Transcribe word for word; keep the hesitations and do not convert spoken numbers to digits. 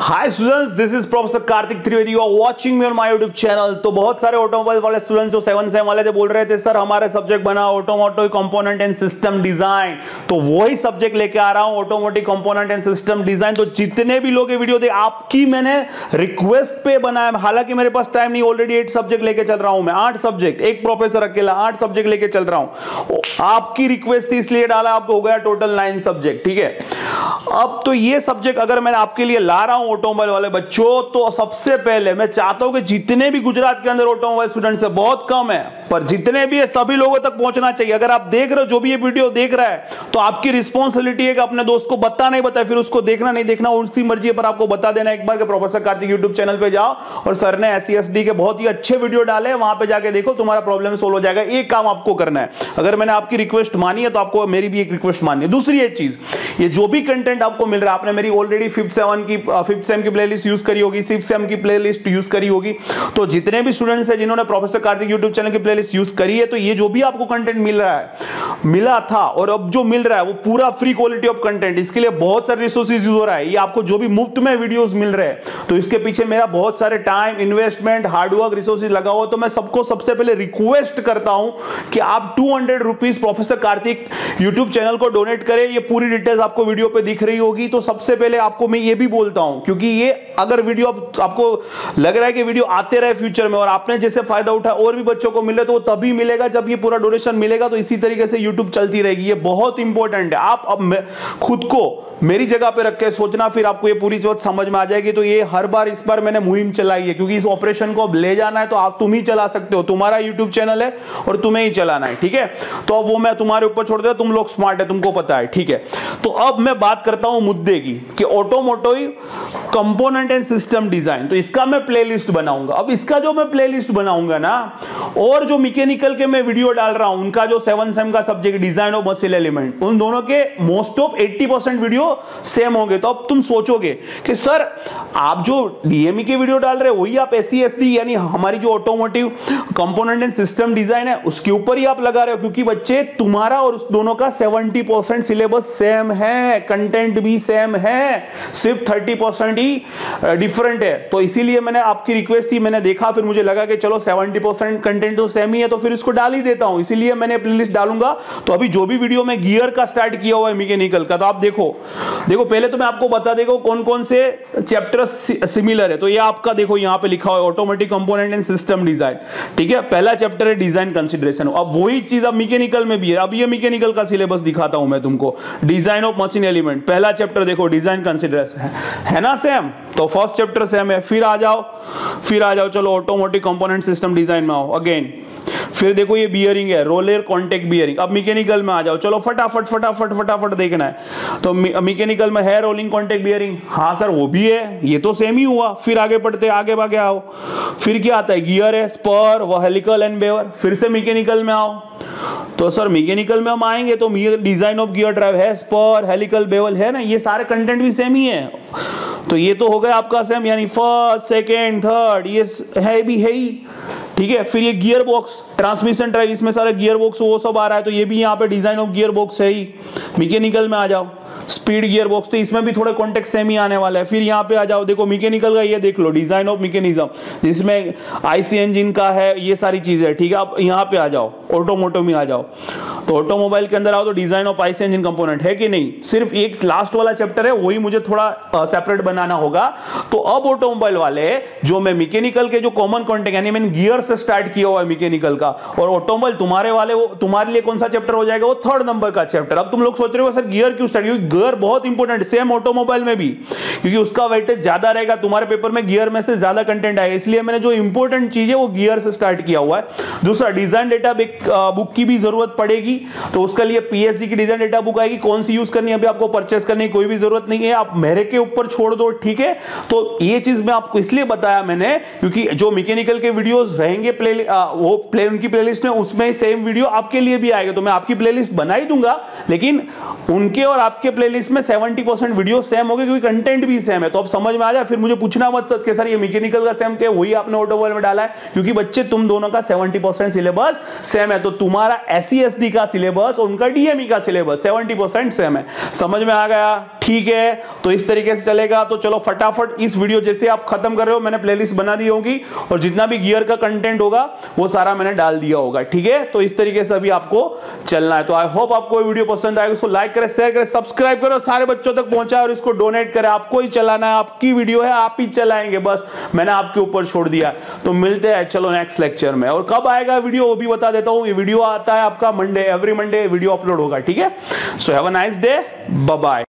Hi students, this is professor Kartik Trivedi, you are watching me on my YouTube channel. तो बहुत सारे automobile वाले students जो सेवन सेम वाले थे बोल रहे थे सर हमारे सब्जेक्ट बना automotive component and system design, तो वही सब्जेक्ट लेके आ रहा हूं, automotive component and system design. तो जितने भी लोग ये वीडियो देख, आपकी मैंने रिक्वेस्ट पे बनाया, हालांकि मेरे पास टाइम नहीं, ऑलरेडी एट सब्जेक्ट लेके चल रहा हूं मैं, आठ सब्जेक्ट, एक प्रोफेसर अकेला आठ सब्जेक्ट लेके चल रहा हूं। आपकी रिक्वेस्ट थी इसलिए डाला, आप हो गया टोटल नाइन सब्जेक्ट। ठीक है, अब तो ये सब्जेक्ट अगर मैं आपके लिए ला रहा हूं ऑटोमोबाइल वाले बच्चों, तो सबसे पहले मैं चाहता हूं कि जितने भी गुजरात के अंदर ऑटोमोबाइल स्टूडेंट्स है, बहुत कम है पर जितने भी है सभी लोगों तक पहुंचना चाहिए। अगर आप देख रहे हो, जो भी ये वीडियो देख रहा है, तो आपकी रिस्पॉन्सिबिलिटी है कि अपने दोस्त को बता नहीं बताए, फिर उसको देखना नहीं देखना उसकी मर्जी है, पर आपको बता देना एक बार कि प्रोफेसर कार्तिक यूट्यूब चैनल पे जाओ और सर ने एस सी एस डी के बहुत ही अच्छे वीडियो डाले, वहां पे जाके देखो, तुम्हारा प्रॉब्लम सोल्व हो जाएगा। एक काम आपको करना है, अगर मैंने आपकी रिक्वेस्ट मानी है तो आपको मेरी भी एक रिक्वेस्ट माननी है। दूसरी एक चीज, ये जो भी कंटेंट आपको मिल रहा है, आपने मेरी ऑलरेडी फिफ्थ सेवन की फिफ्थ सेम की प्लेलिस्ट यूज करी होगी, सिक्स्थ सेम की प्लेलिस्ट यूज करी होगी, तो जितने भी स्टूडेंट्स हैं जिन्होंने प्रोफेसर कार्तिक यूट्यूब चैनल की प्लेलिस्ट यूज करी है, तो ये जो भी आपको कंटेंट मिल रहा है, मिला था और अब जो मिल रहा है वो पूरा फ्री क्वालिटी ऑफ कंटेंट, इसके लिए बहुत सारे रिसोर्सेज यूज हो रहा है। ये आपको जो भी मुफ्त में वीडियोस मिल रहे हैं, तो इसके पीछे मेरा बहुत सारे टाइम इन्वेस्टमेंट हार्डवर्क रिसोर्सेज लगा हुआ। तो मैं सबको सबसे पहले रिक्वेस्ट करता हूं कि आप two hundred rupees professor Kartik YouTube channel को डोनेट करें। ये पूरी डिटेल्स आपको वीडियो पे दिख रही होगी। तो सबसे पहले आपको मैं ये भी बोलता हूं, क्योंकि ये अगर वीडियो आप, आपको लग रहा है कि वीडियो आते रहे फ्यूचर में और आपने जैसे फायदा उठा और भी बच्चों को मिले, तो वो तभी मिलेगा जब ये पूरा डोनेशन मिलेगा। तो इसी तरीके से यूट्यूब चलती रहेगी, ये बहुत इंपॉर्टेंट है। आप अब खुद को मेरी जगह पे रख के सोचना, फिर आपको ये पूरी बात समझ में आ जाएगी। तो ये हर बार इस बार मैंने मुहिम चलाई है, क्योंकि इस ऑपरेशन को अब ले जाना है तो आप तुम ही चला सकते हो, तुम्हारा यूट्यूब चैनल है और तुम्हें ही चलाना है। ठीक है, तो अब वो मैं तुम्हारे ऊपर छोड़ देता, तुम लोग स्मार्ट है, तुमको पता है। ठीक है, तो अब मैं बात करता हूं मुद्दे की कि automotive component and system design. तो इसका मैं प्लेलिस्ट बनाऊंगा। अब इसका जो मैं प्लेलिस्ट बनाऊंगा ना, और जो मैकेनिकल के मैं वीडियो डाल रहा हूं, उनका जो सेवन सेम का subject design of machine element, उन दोनों के most of eighty percent video same होंगे। तो अब तुम सोचोगे कि सर आप जो डीएमई के वीडियो डाल रहे हो वही आप एससी एसटी यानी हमारी जो automotive component and system design है उसके ऊपर ही आप लगा रहे हो, क्योंकि बच्चे तुम्हारा और उस दोनों का सेवेंटी परसेंट सिलेबस सेम है, कंटेंट भी सेम है, सिर्फ थर्टी परसेंट ही डिफरेंट है। तो इसीलिए मैंने आपकी रिक्वेस्ट थी, मैंने देखा, फिर मुझे लगा कि चलो सेवेंटी परसेंट कंटेंट तो सेम ही है, तो फिर इसको डाल ही देता हूं, इसीलिए मैंने प्लेलिस्ट डालूंगा। तो अभी जो भी वीडियो में गियर का स्टार्ट किया हुआ है मैकेनिकल का, तो आप देखो देखो पहले तो मैं आपको बता देगा कौन कौन से चैप्टर सिमिलर है। तो ये आपका देखो यहां पे लिखा हुआ है automatic component and system design. ठीक है, पहला चैप्टर है डिजाइन कंसीडरेशन। अब वही चीज अब मैकेनिकल में भी है। अब ये मैकेनिकल का सिलेबस दिखाता हूं मैं तुमको, डिजाइन ऑफ मशीन एलिमेंट, पहला चैप्टर देखो डिजाइन कंसीडरेशन है, है ना सेम। तो फर्स्ट चैप्टर सेम है। फिर आ जाओ फिर आ जाओ चलो ऑटोमोटिव कंपोनेंट सिस्टम डिजाइन में आओ अगेन। फिर देखो ये बियरिंग है, रोलर कॉन्टैक्ट बियरिंग। अब मैकेनिकल में आ जाओ, चलो फटाफट फटाफट फटाफट देखना है। तो मैकेनिकल में है रोलिंग कॉन्टैक्ट बियरिंग, हाँ सर वो भी है, ये तो सेम ही हुआ। फिर आगे पढ़ते आगे भागे आओ, फिर क्या आता है, गियर है, स्पर, वो हेलिकल एंड बेवर। फिर से मैकेनिकल में आओ, तो सर मैकेनिकल में हम आएंगे तो डिजाइन ऑफ गियर ड्राइव है, स्पर, हेलिकल, बेवल है ना, ये सारे कंटेंट भी सेम ही है। तो ये तो हो गया आपका सेम, यानी फर्स्ट सेकेंड थर्ड ये है भी है ही। ठीक है, फिर ये गियर बॉक्स, ट्रांसमिशन ड्राइव, इसमें सारे गियर बॉक्स वो सब आ रहा है, तो ये भी यहाँ पे डिजाइन ऑफ गियर बॉक्स है ही। मैकेनिकल में आ जाओ, स्पीड गियर बॉक्स, तो इसमें भी थोड़े कॉन्टेक्ट सेम ही आने वाला है। फिर यहाँ पे आ जाओ, देखो मैकेनिकल का ये देख लो, डिजाइन ऑफ मैकेनिज्म, जिसमें आईसी इंजन का है, ये सारी चीजें। ठीक है, अब यहाँ पे आ जाओ ऑटोमोटिव में आ जाओ, तो ऑटोमोबाइल के अंदर आओ तो design of IC engine component है कि नहीं, सिर्फ एक लास्ट वाला चैप्टर है, वही मुझे थोड़ा सेपरेट बनाना होगा। तो अब ऑटोमोबाइल वाले जो मैं मैकेनिकल के जो कॉमन कॉन्टेक्ट यानी मैंने गियर से स्टार्ट किया हुआ है मैकेनिकल का, और ऑटोमोबाइल तुम्हारे वाले वो तुम्हारे लिए कौन सा चैप्टर हो जाएगा, वो थर्ड नंबर का चैप्टर। अब तुम लोग सोच रहे हो सर गियर क्यों स्टार्ट, क्योंकि गियर बहुत इंपॉर्टेंट सेम ऑटोमोबाइल में भी, क्योंकि उसका वेटेज ज्यादा रहेगा, तुम्हारे पेपर में गियर में से ज्यादा कंटेंट आएगा, इसलिए मैंने जो इंपॉर्टेंट चीज है वो गियर से स्टार्ट किया हुआ है। दूसरा डिजाइन डेटा बुक की भी जरूरत पड़ेगी, तो उसके लिए पीएससी की डिजाइन डेटा बुक आएगी, कौन सी यूज करनी है अभी आपको परचेस करने की कोई भी जरूरत नहीं है, आप मेरे के ऊपर छोड़ दो। ठीक है, तो ये चीज मैं आपको इसलिए बताया मैंने, क्योंकि जो मैकेनिकल के वीडियोस रहेंगे प्ले आ, वो प्ले उनकी प्लेलिस्ट में, उसमें सेम वीडियो आपके लिए भी आएगा। तो मैं आपकी प्लेलिस्ट बना ही दूंगा, लेकिन उनके और आपके प्लेलिस्ट में सेवेंटी परसेंट वीडियो सेम होंगे, क्योंकि कंटेंट भी सेम है। तो अब समझ में आ जाए, फिर मुझे पूछना मत सर सर ये मैकेनिकल का सेम क्या, वही आपने ऑटोमोबाइल में डाला है, क्योंकि बच्चे तुम दोनों का सेवेंटी परसेंट सिलेबस सेम है। तो तुम्हारा एससी एसटी का सिलेबस और उनका डीएमई का सिलेबस सेवेंटी परसेंट सेम है। समझ में आ गया? ठीक है, तो इस तरीके से चलेगा। तो चलो फटाफट इस वीडियो जैसे आप खत्म कर रहे हो, मैंने प्लेलिस्ट बना दी होगी और जितना भी गियर का कंटेंट होगा वो सारा मैंने डाल दिया होगा, ठीक है। तो इस तरीके से अभी आपको चलना है। तो आई होप आपको वीडियो पसंद आएगा, उसको लाइक करें, शेयर करें, सब्सक्राइब करो, सारे बच्चों तक पहुंचाए और इसको डोनेट करें। आपको ही चलाना है, आपकी वीडियो है, आप ही चलाएंगे, बस मैंने आपके ऊपर छोड़ दिया। तो मिलते हैं चलो नेक्स्ट लेक्चर में। और कब आएगा वीडियो वो भी बता देता हूं। ये वीडियो आता है आपका Monday, every Monday video upload होगा, ठीक है। So have a nice day, bye bye.